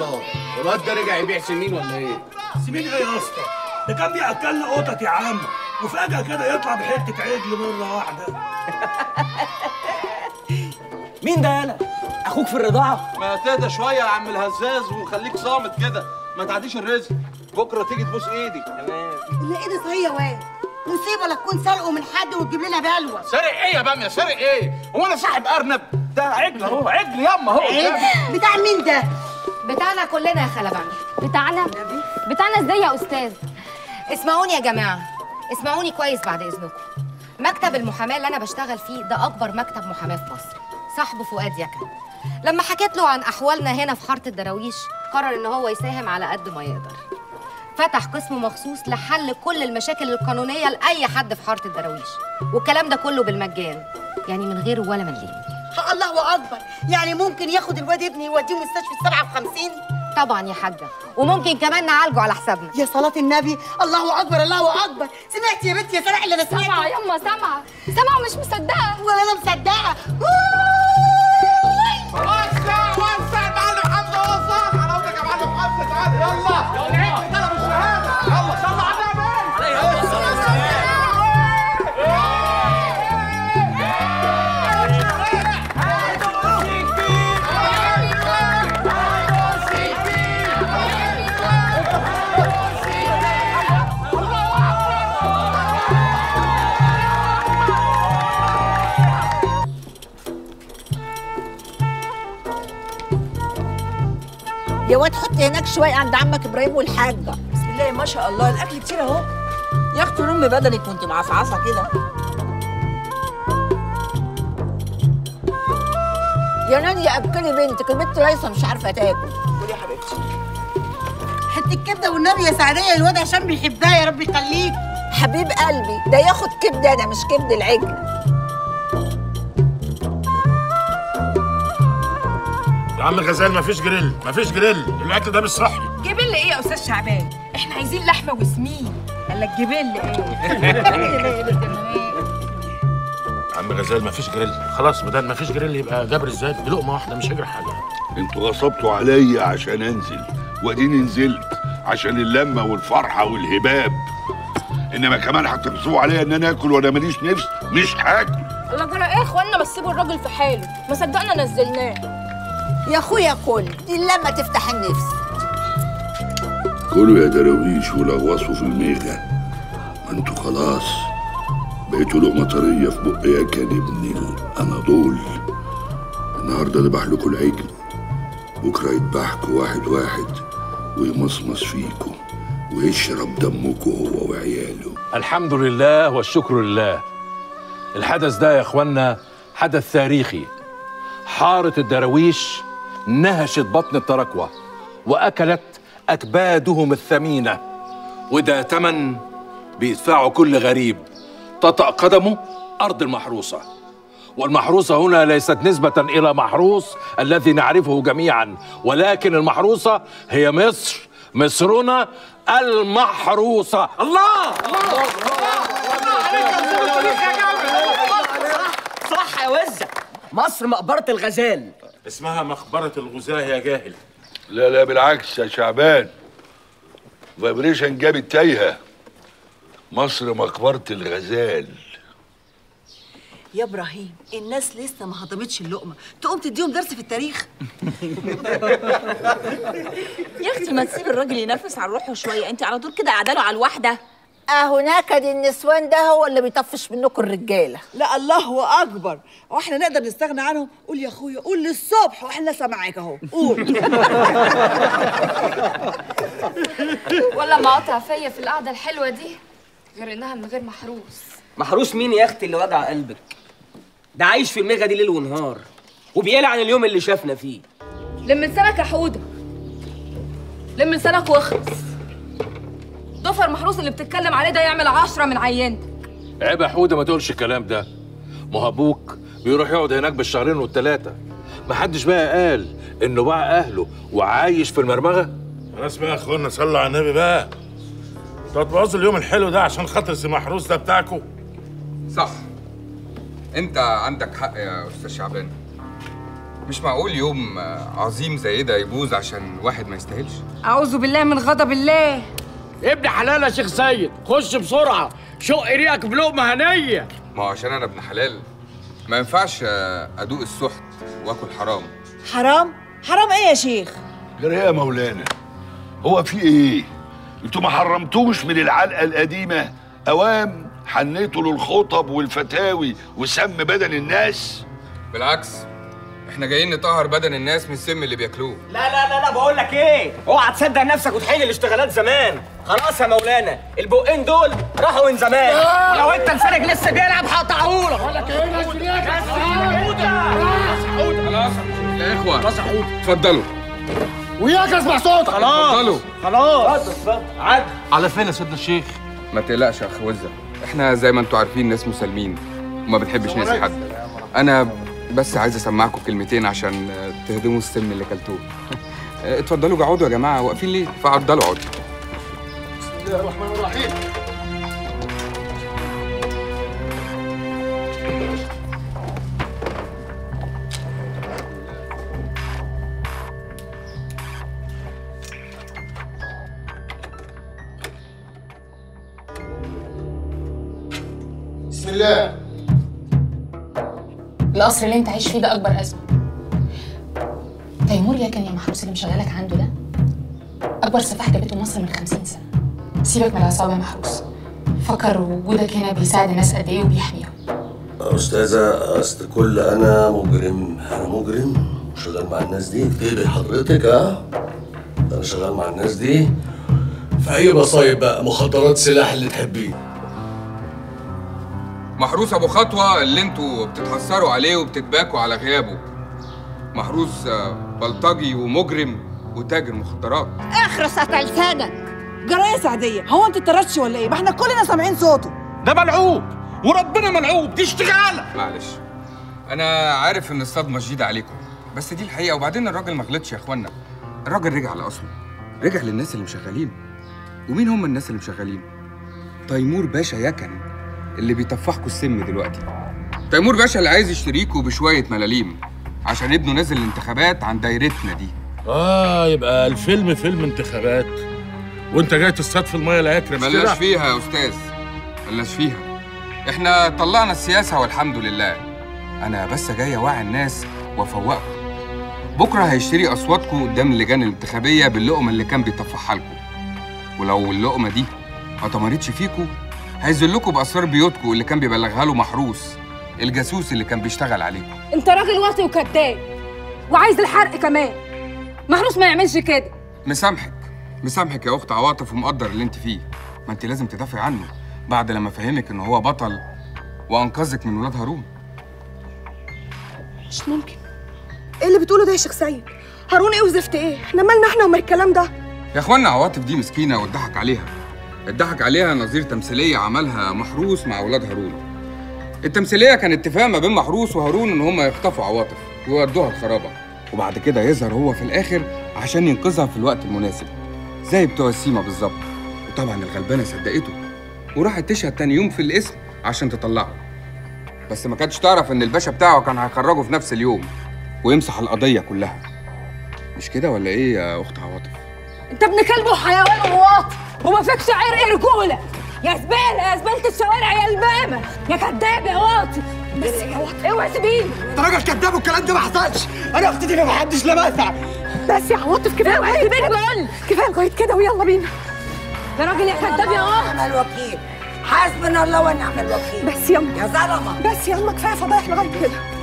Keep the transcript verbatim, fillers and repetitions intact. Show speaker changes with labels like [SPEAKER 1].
[SPEAKER 1] الله، الواد ده رجع يبيع سمين ولا ايه؟
[SPEAKER 2] سمين ايه يا اسطى؟ ده كان بياكلنا قطط يا عم، وفجأة كده يطلع بحتة عجل مرة واحدة.
[SPEAKER 3] مين ده يالا؟ اخوك في الرضاعة؟
[SPEAKER 4] ما تهدى شوية يا عم الهزاز وخليك صامت كده، ما تعديش الرزق، بكرة تيجي تبوس ايدي.
[SPEAKER 3] تمام.
[SPEAKER 5] اللي ايدي صحيح يا واد، مصيبة لا تكون سرقه من حد وتجيب لنا بلوى.
[SPEAKER 1] سارق ايه يا بامية؟ سارق ايه؟ هو انا صاحب ارنب؟ ده عجل اهو، عجل ياما اهو.
[SPEAKER 5] عجل؟ بتاع مين ده؟
[SPEAKER 6] بتاعنا كلنا يا خالة بامية.
[SPEAKER 7] بتاعنا؟ بتاعنا ازاي يا استاذ؟
[SPEAKER 6] اسمعوني يا جماعة، اسمعوني كويس بعد اذنكم. مكتب المحاماة اللي انا بشتغل فيه ده اكبر مكتب محاماة في مصر، صاحبه فؤاد يكن. لما حكيت له عن احوالنا هنا في حاره الدراويش قرر ان هو يساهم على قد ما يقدر. فتح قسم مخصوص لحل كل المشاكل القانونيه لاي حد في حاره الدراويش، والكلام ده كله بالمجان، يعني من غير ولا مليم.
[SPEAKER 5] الله اكبر، يعني ممكن ياخد الواد ابني يوديه مستشفى السبعة وخمسين؟
[SPEAKER 6] طبعا يا حاجه، وممكن كمان نعالجه على حسابنا.
[SPEAKER 5] يا صلاة النبي، الله اكبر الله اكبر. سمعت يا بنتي يا سامع اللي انا سمعته؟
[SPEAKER 7] سامعه يما، سامعه سامعه ومش مصدقه.
[SPEAKER 5] ولا انا مصدقه.
[SPEAKER 1] وسع وسع يا معلم حمزه، وسع حلاوتك يا معلم حمزه. تعالى يلا العجل طلب الشهاده، يلا صلوا على النبي عليه الصلاه والسلام.
[SPEAKER 8] يا واد حط هناك شويه عند عمك ابراهيم والحاجه.
[SPEAKER 9] بسم الله ما شاء الله، الاكل كتير اهو. يا اختي لم بدنك وانت معصعصه كده.
[SPEAKER 8] يا نانيا اكلي بنتك، البنت ليس مش عارفه تاكل.
[SPEAKER 9] قولي يا حبيبتي.
[SPEAKER 5] حته الكبده والنبي يا سعديه، الواد هشام بيحبها يا رب يخليك.
[SPEAKER 8] حبيب قلبي، ده ياخد كبده انا مش كبد العجل.
[SPEAKER 10] يا عم غزال مفيش جريل، مفيش جريل، الاكل ده مش صحي.
[SPEAKER 9] جبل ايه يا استاذ شعبان؟ احنا عايزين لحمه وسمين. قال لك جبل ايه؟
[SPEAKER 10] يا عم غزال مفيش جريل، خلاص بدل مفيش جريل يبقى جبر ازاي؟ بلقمه واحده مش هيجري حاجه.
[SPEAKER 11] انتوا غصبتوا عليا عشان انزل، واديني نزلت عشان اللمه والفرحه والهباب، انما كمان هتغصبوا عليا ان انا اكل وانا ماليش نفس، مش هاكل.
[SPEAKER 7] الله جرى ايه يا اخوانا؟ ما تسيبوا الراجل في حاله، ما صدقنا نزلناه.
[SPEAKER 8] يا اخويا كل دي لما تفتح النفس.
[SPEAKER 11] كلوا يا دراويش ولغوصوا في الميغه، ما انتوا خلاص بقيتوا لقمه طريه في بق يا كان ابن الاناضول. النهارده ذبح لكم العجل، بكره يذبحكوا واحد واحد ويمصمص فيكم ويشرب دمكم هو وعياله.
[SPEAKER 12] الحمد لله والشكر لله. الحدث ده يا اخوانا حدث تاريخي. حارة الدراويش نهشت بطن التراكوة وأكلت أكبادهم الثمينة، وده تمن بيدفعه كل غريب تطأ قدمه أرض المحروسة. والمحروسة هنا ليست نسبة إلى محروس الذي نعرفه جميعا، ولكن المحروسة هي مصر، مصرنا المحروسة. الله الله
[SPEAKER 3] صح يا وزة، مصر مقبرة الغزال.
[SPEAKER 10] اسمها مقبرة الغزاة يا جاهل.
[SPEAKER 11] لا لا بالعكس يا شعبان، فايبريشن جابت تايهه. مصر مقبرة الغزال.
[SPEAKER 9] يا ابراهيم الناس لسه ما هضمتش اللقمه، تقوم تديهم درس في التاريخ.
[SPEAKER 13] يا اختي ما تسيب الراجل ينفس على روحه شويه، انت على طول كده قاعده له على الواحده.
[SPEAKER 8] اهو نكد النسوان ده هو اللي بيطفش منكم الرجاله.
[SPEAKER 9] لا الله اكبر، واحنا نقدر نستغنى عنهم؟ قول يا اخويا قول للصبح واحنا سامعاك اهو، قول.
[SPEAKER 7] ولا مقاطع فيا في القعده الحلوه دي غير انها من غير محروس.
[SPEAKER 3] محروس مين يا اختي اللي وجع قلبك؟ ده عايش في الميغه دي ليل ونهار وبيقلع عن اليوم اللي شافنا فيه.
[SPEAKER 7] لم لسانك يا حوده، لم لسانك واخلص. ضفر محروس اللي بتتكلم عليه ده يعمل عشرة من عينتك.
[SPEAKER 12] عيب يا حوده ما تقولش الكلام ده، ما هو ابوك بيروح يقعد هناك بالشهرين والثلاثه. ما حدش بقى قال انه باع اهله وعايش في المرمغه.
[SPEAKER 10] خلاص بقى يا اخوانا صلوا على النبي بقى. انتوا هتبوظوا اليوم الحلو ده عشان خاطر سي محروس ده بتاعكم.
[SPEAKER 14] صح، انت عندك حق يا استاذ شعبان. مش معقول يوم عظيم زي ده يبوظ عشان واحد ما يستاهلش.
[SPEAKER 7] اعوذ بالله من غضب الله.
[SPEAKER 15] ابن حلال يا شيخ سيد، خش بسرعه شق ريقك بلقمه هنيه.
[SPEAKER 14] ما هو عشان انا ابن حلال ما ينفعش ادوق السحت واكل حرام.
[SPEAKER 9] حرام؟ حرام ايه يا شيخ؟
[SPEAKER 11] جرى يا مولانا، هو في ايه؟ انتوا ما حرمتوش من العلقه القديمه؟ اوام حنيتوا للخطب والفتاوي وسم بدن الناس؟
[SPEAKER 14] بالعكس، احنا جايين نطهر بدن الناس من السم اللي بياكلوه.
[SPEAKER 3] لا لا لا لا بقول لك ايه، اوعى تصدق نفسك وتحل الاشتغالات زمان. خلاص يا مولانا، البقين دول راحوا من زمان. لو انت لسانك لسه بيلعب هقطعهولك. بقول لك ايه
[SPEAKER 14] خلاص يا اخوه، خلاص يا حوده، اتفضلوا.
[SPEAKER 15] وياك اسمع صوتك.
[SPEAKER 14] خلاص اتفضلوا.
[SPEAKER 15] خلاص
[SPEAKER 14] عد
[SPEAKER 4] على فين يا سيدنا الشيخ؟
[SPEAKER 14] ما تقلقش يا اخ وزه، احنا زي ما انتوا عارفين ناس مسالمين وما بنحبش نأذي حد. انا بس عايز اسمعكم كلمتين عشان تهدموا السم اللي كلتوه. اتفضلوا اقعدوا يا جماعه، واقفين ليه؟ فعضلوا اقعدوا.
[SPEAKER 15] بسم الله الرحمن الرحيم.
[SPEAKER 16] بسم الله.
[SPEAKER 17] القصر اللي انت عايش فيه ده اكبر ازمه. تيمور يكن يا محروس اللي مشغلك عنده ده اكبر سفاح جابته مصر من خمسين سنه. سيبك من العصابه يا محروس، فكر وجودك هنا بيساعد الناس قد ايه وبيحميهم.
[SPEAKER 16] استاذه، اصل كل انا مجرم، انا مجرم شغال مع الناس دي. ايه حضرتك؟ اه انا شغال مع الناس دي في اي مصايب بقى، مخدرات، سلاح، اللي تحبيه.
[SPEAKER 14] محروس ابو خطوه اللي انتوا بتتحسروا عليه وبتتباكوا على غيابه. محروس بلطجي ومجرم وتاجر مخدرات.
[SPEAKER 9] اخرس قطع لسانك. جرى يا سعديه، هو انت اتطردتش ولا ايه؟ ما احنا كلنا سامعين صوته.
[SPEAKER 4] ده ملعوب وربنا ملعوب، دي اشتغاله.
[SPEAKER 14] معلش، انا عارف ان الصدمه شديده عليكم، بس دي الحقيقه. وبعدين الراجل ما غلطش يا اخوانا، الراجل رجع لاصله، رجع للناس اللي مشغلين. ومين هم الناس اللي مشغلين؟ تيمور باشا يكن اللي بيطفحكوا السم دلوقتي. تيمور باشا اللي عايز يشتريكوا بشويه ملاليم عشان ابنه نازل الانتخابات عن دايرتنا دي.
[SPEAKER 10] اه يبقى الفيلم فيلم انتخابات وانت جاي تصطاد في الميه لا يكرم.
[SPEAKER 14] بلاش فيها يا استاذ، بلاش فيها. احنا طلعنا السياسه والحمد لله. انا بس جاي اوعي الناس وافوقكم. بكره هيشتري اصواتكم قدام اللجان الانتخابيه باللقمه اللي كان بيطفحها لكم. ولو اللقمه دي ما طمرتش فيكم هيذلكوا باسرار بيوتكم اللي كان بيبلغها له محروس الجاسوس اللي كان بيشتغل عليكم.
[SPEAKER 7] انت راجل واطي وكذاب وعايز الحرق كمان. محروس ما يعملش كده.
[SPEAKER 14] مسامحك مسامحك يا اخت عواطف ومقدر اللي انت فيه. ما انت لازم تدافعي عنه بعد لما فهمك ان هو بطل وانقذك من ولاد هارون.
[SPEAKER 18] مش ممكن. ايه اللي بتقوله ده يا شيخ سيد؟ هارون ايه وزفت ايه؟ احنا مالنا احنا ومال الكلام ده؟
[SPEAKER 14] يا اخوانا عواطف دي مسكينه واتضحك عليها. اتضحك عليها نظير تمثيليه عملها محروس مع ولاد هارون. التمثيليه كان اتفاق ما بين محروس وهارون ان هم يخطفوا عواطف ويودوها الخرابه، وبعد كده يظهر هو في الاخر عشان ينقذها في الوقت المناسب زي بتوع السيما بالظبط. وطبعا الغلبانه صدقته وراحت تشهد تاني يوم في القسم عشان تطلعه، بس ما كانتش تعرف ان الباشا بتاعه كان هيخرجه في نفس اليوم ويمسح القضيه كلها. مش كده ولا ايه يا اخت عواطف؟
[SPEAKER 7] انت ابن كلب وحيوان وواطي وما فيكش عرق رجوله. يا زباله يا زباله الشوارع يا البامه يا كداب يا واطي. بس يا واطي اوعى تسيبيني.
[SPEAKER 15] انت راجل كداب والكلام ده ما حصلش. انا اختي دي ما حدش لمسها.
[SPEAKER 18] بس يا عواطف كفايه اوعى تسيبيني بقول. كفايه لغايه كده ويلا بينا.
[SPEAKER 7] يا راجل يا كداب يا واطي.
[SPEAKER 5] نعم الوكيل. حسبنا الله ونعم الوكيل.
[SPEAKER 18] بس يلا
[SPEAKER 5] يا ظلمه.
[SPEAKER 18] بس يلا كفايه فضايح لغايه كده.